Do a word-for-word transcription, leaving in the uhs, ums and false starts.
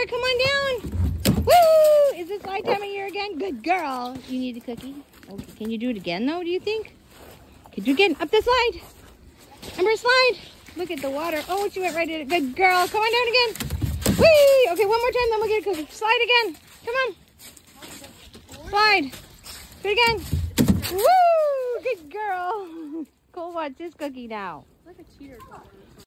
Ember, come on down. Woo! Is it slide time of year again? Good girl. You need a cookie? Okay, can you do it again though, do you think? Could you get up the slide? Ember, slide. Look at the water. Oh, she went right in it. Good girl. Come on down again. Whee! Okay, one more time, then we'll get a cookie. Slide again. Come on. Slide. Do it again. Woo! Good girl. Cole wants his cookie now. Like a cheater.